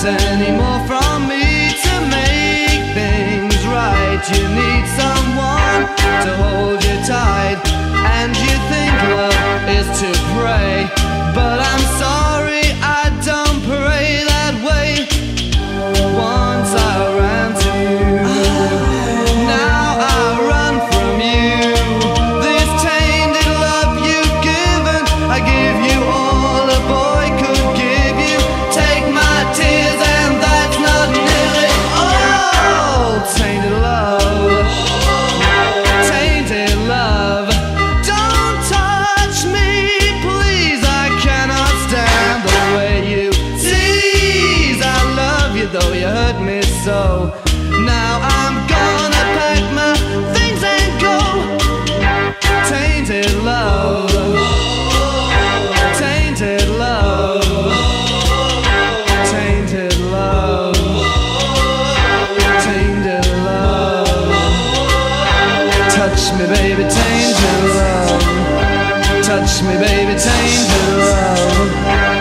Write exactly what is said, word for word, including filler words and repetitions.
want any more from me to make things right. You need someone to hold you tight, and you think love is to pray, but I'm sorry, I don't pray that way. Once I ran to you, now I run from you. This tainted love you've given, I give you all a boy could give you. Take my tears and that's not nearly all. Tainted love, tainted love. Don't touch me, please, I cannot stand the way you tease. I love you though you hurt me so. Now I'm gonna pack my things and go. Tainted love, tainted love, tainted love, tainted love. Touch me baby, tainted love. Touch me baby, tainted love.